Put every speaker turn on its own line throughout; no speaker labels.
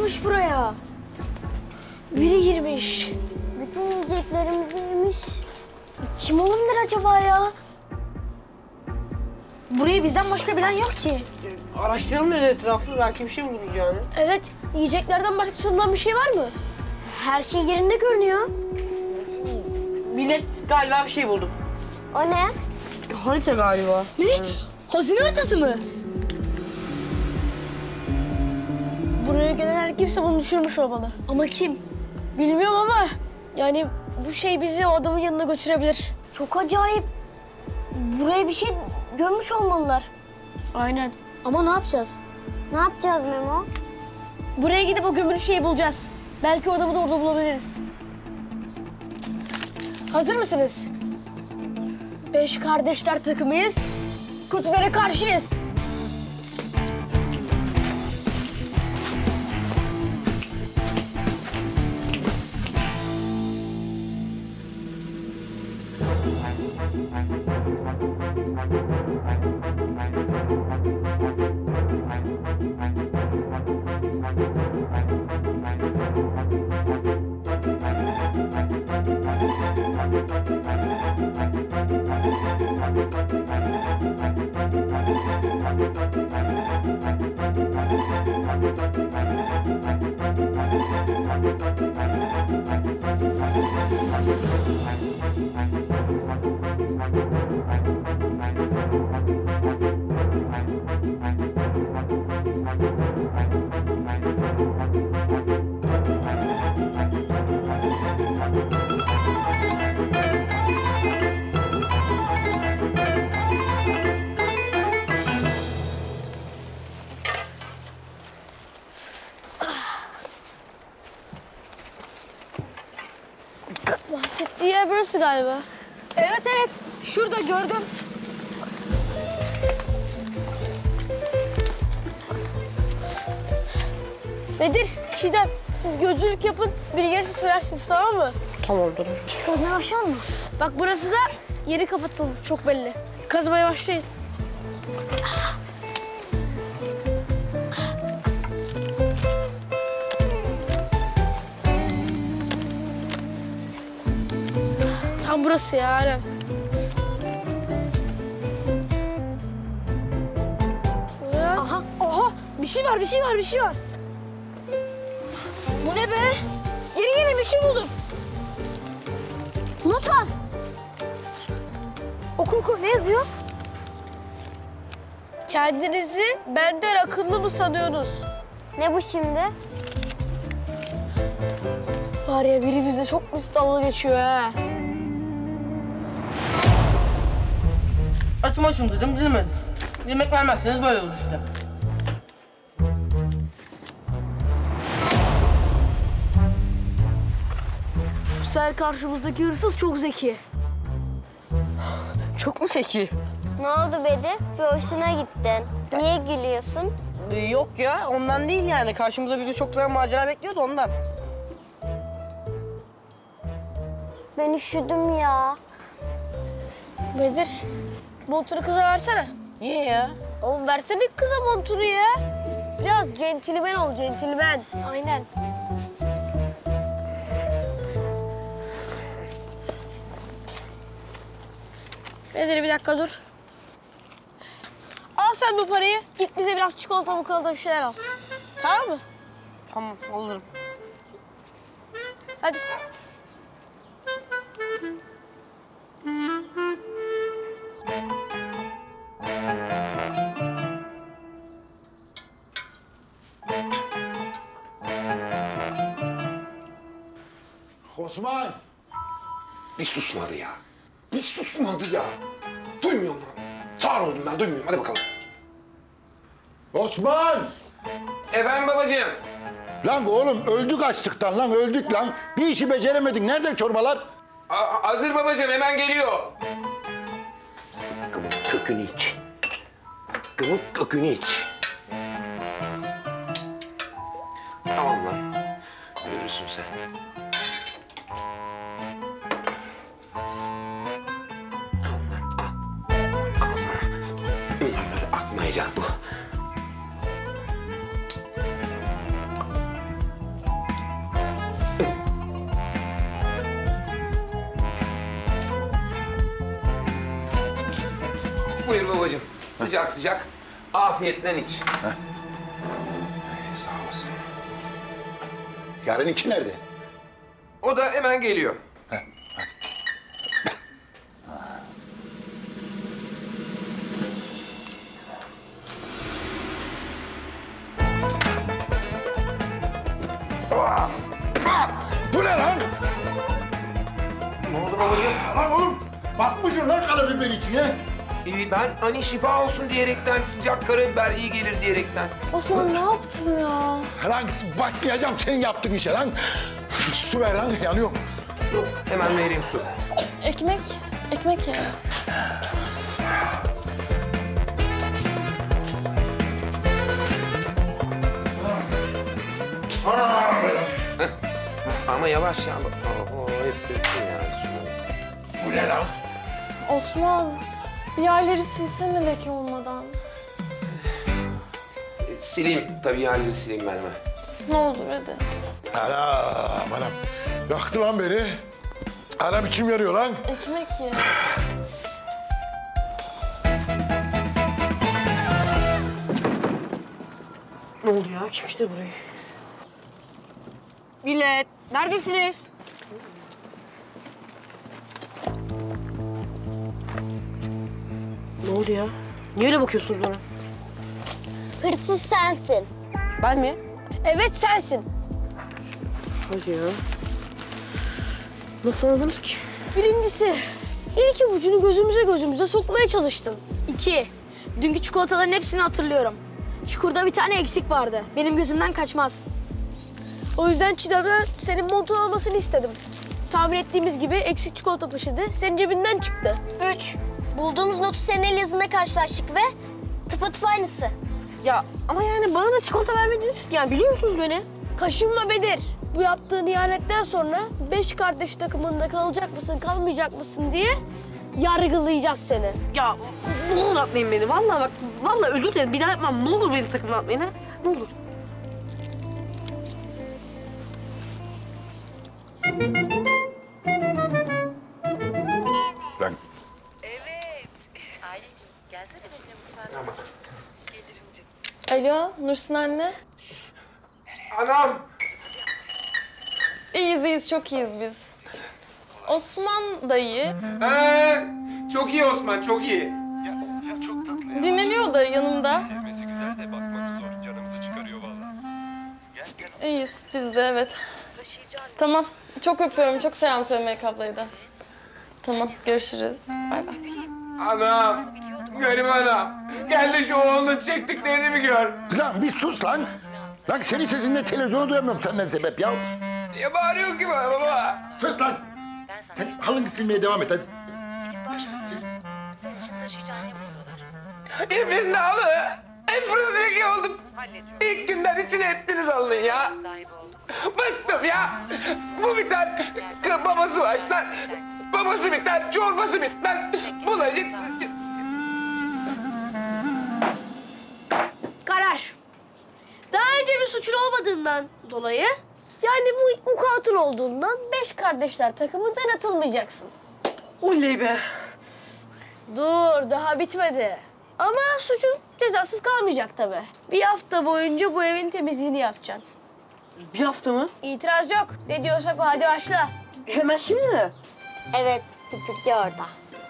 girmiş buraya. Biri girmiş.
Bütün yiyeceklerimizi yemiş. Kim olabilir acaba ya?
Burayı bizden başka bilen yok ki.
Araştıralım dedi etrafı. Belki bir şey buluruz yani.
Evet, yiyeceklerden başka çalınan bir şey var mı? Her şey yerinde görünüyor.
Millet galiba bir şey buldum.
O ne?
Harita galiba.
Ne? Hazine haritası mı?
Buraya gelen her kimse bunu düşürmüş olmalı.
Ama kim?
Bilmiyorum ama yani bu şey bizi o adamın yanına götürebilir. Çok acayip. Buraya bir şey görmüş olmalılar.
Aynen. Ama ne yapacağız?
Ne yapacağız Memo? Buraya gidip o gömülü şeyi bulacağız. Belki o adamı da orada bulabiliriz. Hazır mısınız? 5 kardeşler takımıyız. Kutulara karşıyız. Bahsettiği yer burası galiba.
Evet evet. Şurada gördüm.
Bedir, Çiğdem siz gözcülük yapın. Biri gelirse söylersiniz, tamam mı?
Tamamdır.
Biz kazmaya başlayalım mı? Bak burası da yeri kapatılmış, çok belli. Kazmaya başlayın. Tam burası ya, aynen.
Aha, aha. Bir şey var, bir şey var, bir şey var. Bu ne be? Yeni bir şey buldum.
Not var.
Oku oku. Ne yazıyor?
Kendinizi benden akıllı mı sanıyorsunuz?
Ne bu şimdi?
Var ya, biri bize çok müstahlı geçiyor ha.
Açma şunu dedim, dinlemediniz. Yemek vermezseniz böyle olur işte.
Bu sefer karşımızdaki hırsız çok zeki.
Çok mu zeki?
Ne oldu Bedir? Bir hoşuna gittin. Niye gülüyorsun?
Yok ya, ondan değil yani. Karşımızda bizi çok güzel macera bekliyordu ondan.
Ben üşüdüm ya.
Bedir, montunu kıza versene.
Niye ya?
Oğlum versene kıza montunu ya. Biraz centilmen ol, centilmen.
Aynen.
Bedir bir dakika dur. Al sen bu parayı. Git bize biraz çikolata bir şeyler al. Tamam mı?
Tamam, alırım.
Hadi.
Osman! Bir susmadı ya. Bir susmadı ya. Duymuyorum lan. Sağır oldum ben, duymuyorum. Hadi bakalım. Osman!
Efendim babacığım.
Lan oğlum öldük açlıktan lan, öldük lan. Bir işi beceremedik. Nerede çorbalar?
Hazır babacığım, hemen geliyor.
Zıkkımın kökünü iç. Zıkkımın kökünü iç.
Tamam lan. Görürsün sen. Al lan, al. Al sana. Ulan böyle akmayacak bu. Buyur babacığım. Sıcak sıcak. Afiyetle iç.
Sağ olasın. Yarınki nerede?
O da hemen geliyor.
Heh, hadi. Bu ne lan?
Ne oldu babacığım?
Lan oğlum bakmışsın lan karabiber içine.
Ben hani şifa olsun diyerekten, sıcak karabiber iyi gelir diyerekten.
Osman ne yaptın ya?
Lan başlayacağım senin yaptığın işe lan. Su ver lan yanıyorum.
Su, hemen vereyim su.
Ekmek. Ekmek ya.
Ama yavaş ya. Oho, hep döktün ya.
Bu ne lan?
Osman bir yerleri silsene leke olmadan.
Sileyim, tabii yani sileyim ben hemen.
Ne olur hadi.
Anam. Yaktı lan beni. Anam içim yanıyor lan.
Ekmek ye.
Ne oldu ya? Kim işte burayı? Millet, neredesiniz? Ne oldu ya? Niye öyle bakıyorsunuz bana?
Hırsız sensin.
Ben mi?
Evet sensin.
Hadi ya. Nasıl anladınız ki?
Birincisi ilk ipucunu gözümüze sokmaya çalıştın.
2. Dünkü çikolataların hepsini hatırlıyorum. Çukurda bir tane eksik vardı. Benim gözümden kaçmaz.
O yüzden Çiğdem'den senin montun almasını istedim. Tahmin ettiğimiz gibi eksik çikolata poşeti senin cebinden çıktı.
3. Bulduğumuz notu senin el yazına karşılaştık ve tıpatıp aynısı.
Ya ama yani bana da çikolata vermediniz ki. Yani biliyor musunuz beni?
Kaşınma Bedir. Bu yaptığın ihanetten sonra 5 kardeş takımında kalacak mısın, kalmayacak mısın diye yargılayacağız seni.
Ya ne olur atmayın beni. Vallahi bak, vallahi özür dilerim. Bir daha yapmam. Ne olur beni takımdan atmayın ha. Ne olur.
Lan
Ailecim gelsene benimle mutfağa.
Alo, Nursin anne.
Anam!
İyiyiz, çok iyiyiz biz. Osman dayı
Çok iyi Osman, çok iyi.
Ya çok tatlı ya.
dinleniyor da yanımda.
Sevmesi güzel de bakması zor. Canımızı çıkarıyor vallahi. Gel.
İyiyiz, biz de evet.
Taşıyacağım.
Tamam, çok öpüyorum. Çok selam söyle Melek ablayı da. Tamam, görüşürüz. Bay bay.
Anam! Garip anam. Gel de şu oğlunun çektiklerini bir gör.
Lan bir sus lan. Lan senin sesinden televizyonu duyamıyorum senden sebep ya.
Niye bağırıyorsun ki bana baba?
Sus lan.
Ben sana
Sen halını silmeye devam et hadi.
gidip başvurursun. Senin için taşıyacağını yapıyorlar.
İpin halı. En fırızdaki oldum. İlk günden içine ettiniz alın ya.
Sahibi olduk.
Bıktım ya. Bu biter. Babası başlar. Babası biter. Çorbası bitmez. Bulacık.
Karar. Daha önce bir suçun olmadığından dolayı, yani bu ukatın olduğundan 5 kardeşler takımından atılmayacaksın.
Oley be.
Dur, daha bitmedi. Ama suçun cezasız kalmayacak tabii. Bir hafta boyunca bu evin temizliğini yapacaksın.
Bir hafta mı?
İtiraz yok. Ne diyorsak o, hadi başla.
Hemen şimdi mi?
Evet, süpürge orada.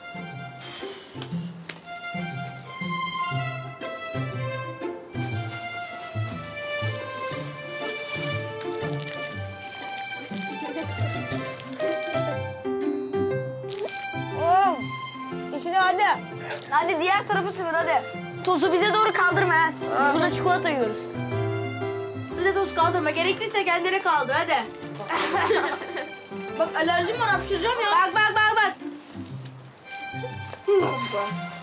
İçine hadi.
Hadi diğer tarafı süpür hadi. Tozu bize doğru kaldırma ha. Biz burada çikolata yiyoruz.
Bize toz kaldırma. Gerekirse kendine kaldır, hadi.
Bak alerjim var, hapşıracağım ya.
Bak.